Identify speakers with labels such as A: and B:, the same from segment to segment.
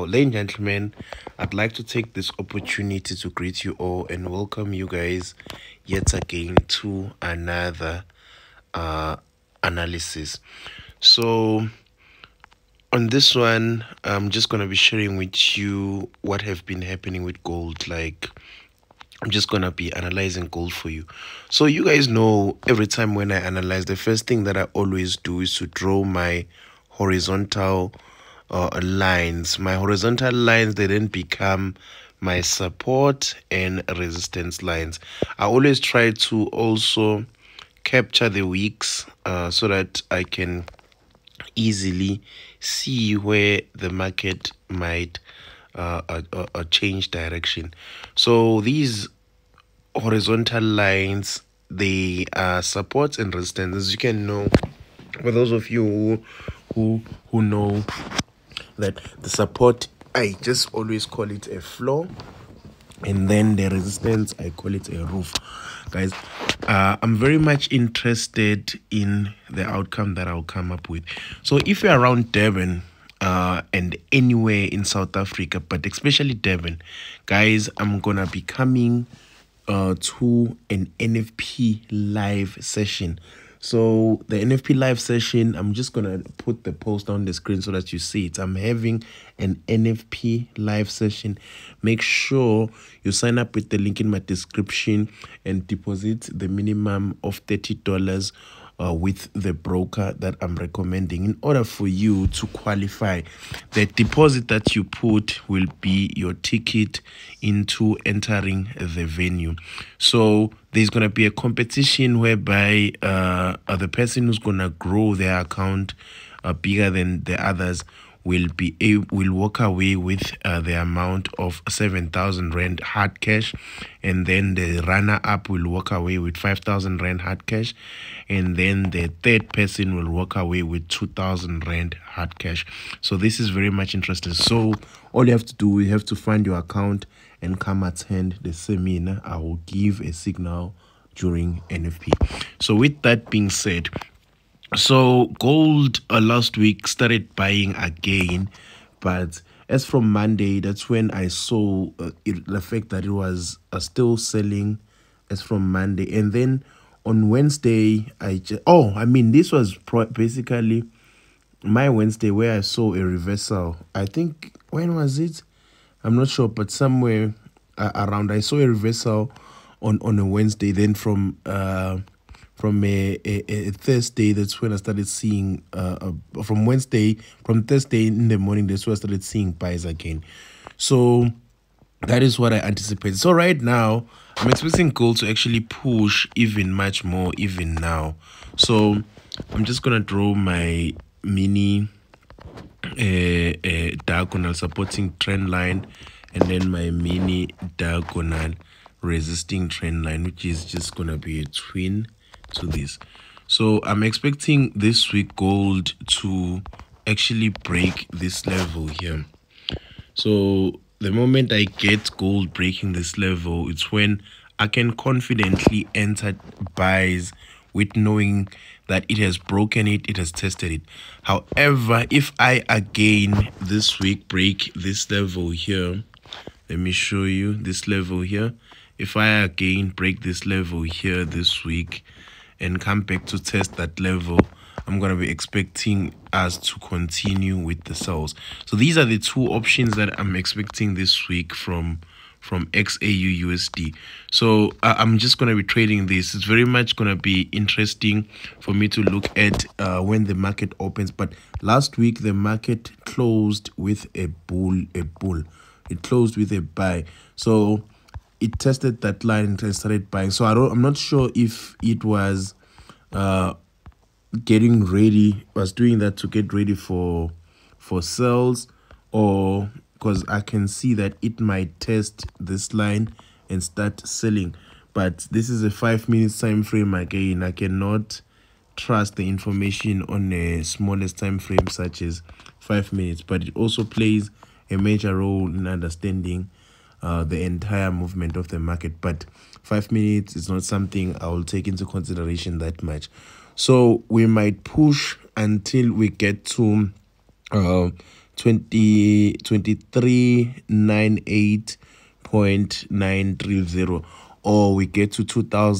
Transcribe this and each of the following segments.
A: ladies and gentlemen, I'd like to take this opportunity to greet you all and welcome you guys yet again to another analysis. So, on this one, I'm just gonna be sharing with you what have been happening with gold. Like, I'm just gonna be analyzing gold for you. So, you guys know every time when I analyze, the first thing that I always do is to draw my horizontal lines. My horizontal lines, they then become my support and resistance lines. I always try to also capture the wicks so that I can easily see where the market might change direction. So these horizontal lines, they are supports and resistance. As you can know, for those of you who know that the support, I just always call it a floor, and then the resistance, I call it a roof. Guys, I'm very much interested in the outcome that I'll come up with. So if you're around Durban and anywhere in South Africa, but especially Durban, guys, I'm gonna be coming to an NFP live session. So the NFP live session, I'm just gonna put the post on the screen so that you see it. I'm having an NFP live session. Make sure you sign up with the link in my description and deposit the minimum of $30 with the broker that I'm recommending in order for you to qualify. The deposit that you put will be your ticket into entering the venue. So there's going to be a competition whereby the person who's going to grow their account bigger than the others will walk away with the amount of 7,000 rand hard cash, and then the runner up will walk away with 5,000 rand hard cash, and then the third person will walk away with 2,000 rand hard cash. So this is very much interesting. So all you have to do, you have to find your account and come attend the seminar. I will give a signal during NFP. So with that being said, so gold last week started buying again, but as from Monday, that's when I saw the fact that it was still selling as from Monday. And then on Wednesday, this was basically my Wednesday where I saw a reversal. I think, when was it? I'm not sure, but somewhere around, I saw a reversal on a Wednesday. Then from a Thursday, that's when I started seeing from Thursday in the morning, that's when I started seeing buys again. So that is what I anticipated. So right now, I'm expecting gold to actually push even much more even now. So I'm just gonna draw my mini diagonal supporting trend line, and then my mini diagonal resisting trend line, which is just gonna be a twin to this. So I'm expecting this week gold to actually break this level here. So the moment I get gold breaking this level, it's when I can confidently enter buys with knowing that it has broken it has tested it. However, if I again this week break this level here, let me show you this level here. If I again break this level here this week and come back to test that level, I'm going to be expecting us to continue with the sells. So these are the two options that I'm expecting this week from XAU USD. So I'm just going to be trading this. It's very much going to be interesting for me to look at when the market opens. But last week the market closed with a bull. It closed with a buy. So it tested that line and started buying. So I'm not sure if it was getting ready, was doing that to get ready for sales, or because I can see that it might test this line and start selling. But this is a 5 minutes time frame again. I cannot trust the information on a smallest time frame such as 5 minutes, but it also plays a major role in understanding the entire movement of the market. But 5 minutes is not something I will take into consideration that much. So we might push until we get to 2398.930, or we get to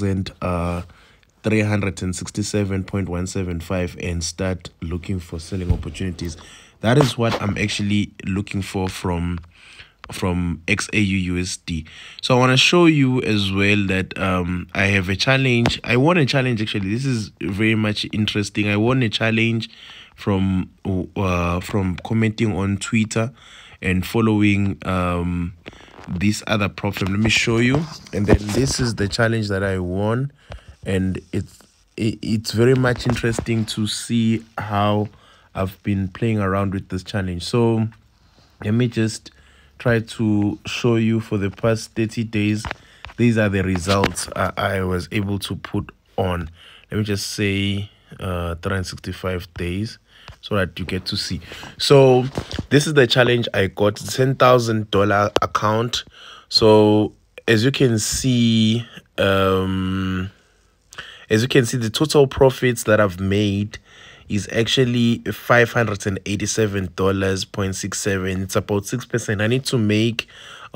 A: 2367.175 and start looking for selling opportunities. That is what I'm actually looking for from XAU USD. So I want to show you as well that I have a challenge. I won a challenge actually. This is very much interesting. I won a challenge from commenting on Twitter and following this other problem. Let me show you. And then this is the challenge that I won, and it's very much interesting to see how I've been playing around with this challenge. So let me just try to show you for the past 30 days. These are the results I was able to put on. Let me just say 365 days so that you get to see. So this is the challenge I got. $10,000 account. So as you can see, the total profits that I've made is actually $587.67. It's about 6%. I need to make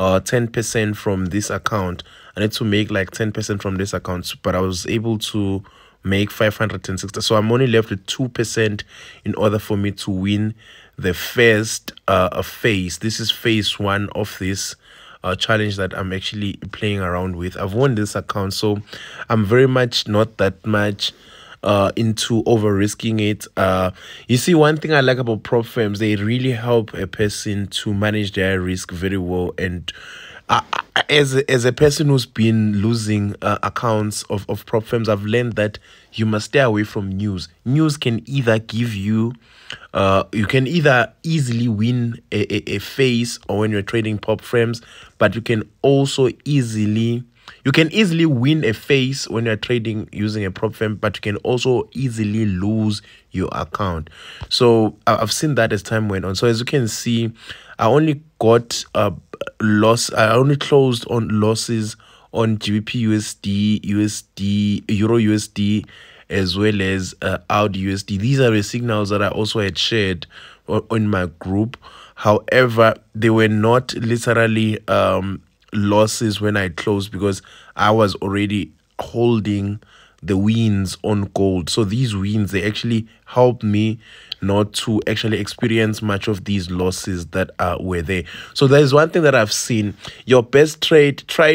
A: 10% from this account. I need to make like 10% from this account, but I was able to make 560. So I'm only left with 2% in order for me to win the first phase. This is phase 1 of this challenge that I'm actually playing around with. I've won this account, so I'm very much not that much into over risking it. You see, one thing I like about prop firms, they really help a person to manage their risk very well. And as a person who's been losing accounts of prop firms, I've learned that you must stay away from news. News can either give you you can either easily win a phase or when you're trading prop firms, but you can also easily win a phase when you're trading using a prop firm, but you can also easily lose your account. So I've seen that as time went on. So as you can see, I only got loss. I only closed on losses on GBP USD, Euro USD, as well as AUD USD. These are the signals that I also had shared on my group. However, they were not literally losses when I closed, because I was already holding the wins on gold. So these wins, they actually helped me not to actually experience much of these losses that were there. So there's one thing that I've seen: your best trade, try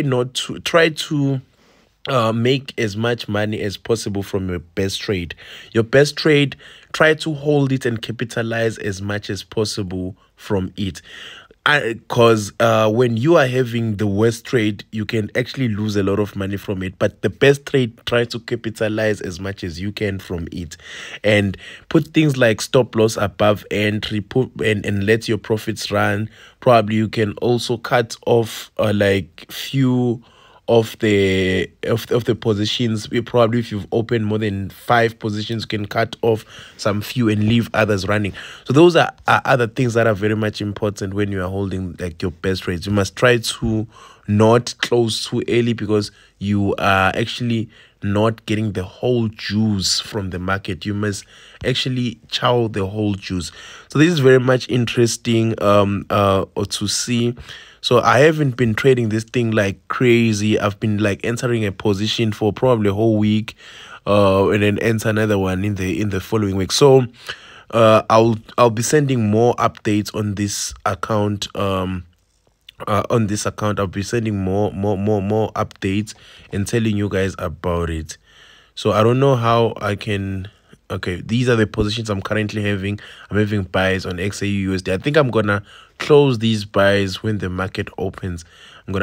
A: to make as much money as possible from your best trade. Your best trade, try to hold it and capitalize as much as possible from it. Because when you are having the worst trade, you can actually lose a lot of money from it. But the best trade, try to capitalize as much as you can from it, and put things like stop loss above entry, and let your profits run. Probably you can also cut off like few of the positions. Probably if you've opened more than 5 positions, you can cut off some few and leave others running. So those are other things that are very much important when you are holding like your best trades. You must try to not close too early, because you are actually not getting the whole juice from the market. You must actually chow the whole juice. So this is very much interesting to see. So I haven't been trading this thing like crazy. I've been like entering a position for probably a whole week, and then enter another one in the following week. So I'll be sending more updates on this account. I'll be sending more updates and telling you guys about it. So I don't know how I can. Okay, these are the positions I'm currently having. I'm having buys on XAU USD. I think I'm gonna close these buys when the market opens. So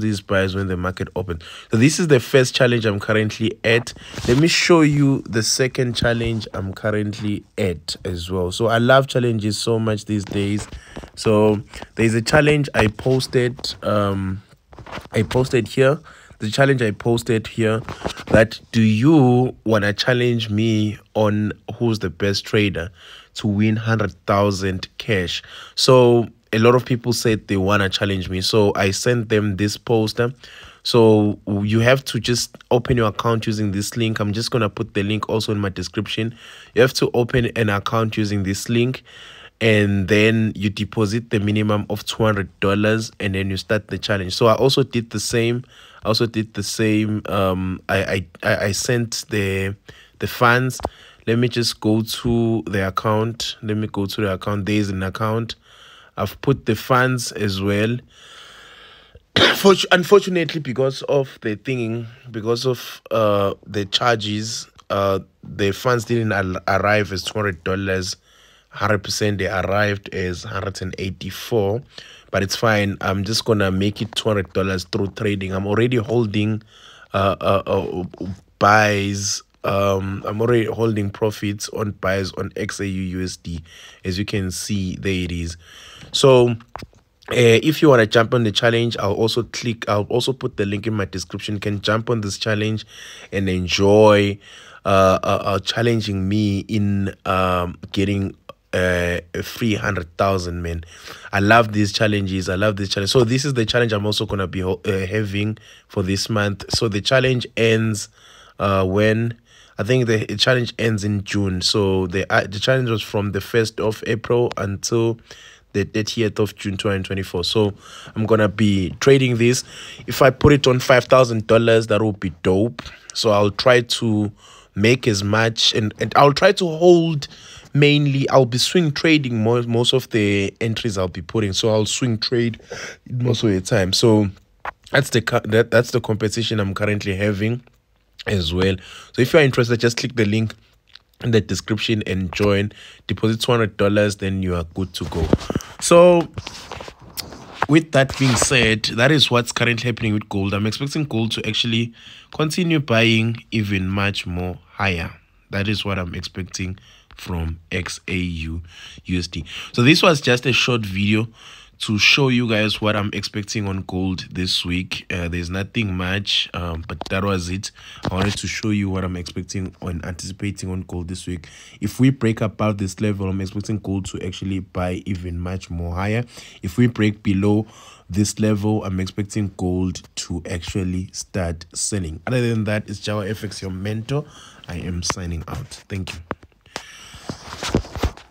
A: this is the first challenge I'm currently at. Let me show you the second challenge I'm currently at as well. So I love challenges so much these days. So there's a challenge I posted. Here. The challenge I posted here, that do you want to challenge me on who's the best trader to win 100,000 cash? So a lot of people said they want to challenge me. So I sent them this poster. So you have to just open your account using this link. I'm just going to put the link also in my description. You have to open an account using this link. and then you deposit the minimum of $200, and then you start the challenge. So I also did the same. I sent the funds. Let me just go to the account. There is an account. I've put the funds as well. Unfortunately, because of the charges, the funds didn't arrive as $200. 100%, they arrived as 184, but it's fine. I'm just gonna make it $200 through trading. I'm already holding buys. I'm already holding profits on buys on XAUUSD. As you can see, there it is. So if you want to jump on the challenge, I'll also put the link in my description. You can jump on this challenge and enjoy challenging me in getting a free 100,000, man. I love these challenges. So this is the challenge I'm also gonna be having for this month. So the challenge ends when I think the challenge ends in June. So the challenge was from the 1st of April until the 30th of June 2024. So I'm gonna be trading this. If I put it on $5,000, that would be dope. So I'll try to make as much, and I'll try to hold. Mainly, I'll be swing trading most of the entries I'll be putting. So I'll swing trade most of the time. So that's the competition I'm currently having as well. So if you're interested, just click the link in the description and join. Deposit $200, then you are good to go. So with that being said, that is what's currently happening with gold. I'm expecting gold to actually continue buying even much more higher. That is what I'm expecting from XAUUSD. So this was just a short video to show you guys what I'm expecting on gold this week. There's nothing much, but that was it. I wanted to show you what I'm expecting on anticipating on gold this week. If we break above this level, I'm expecting gold to actually buy even much more higher. If we break below this level, I'm expecting gold to actually start selling. Other than that, it's Jawa FX, your mentor. I am signing out. Thank you.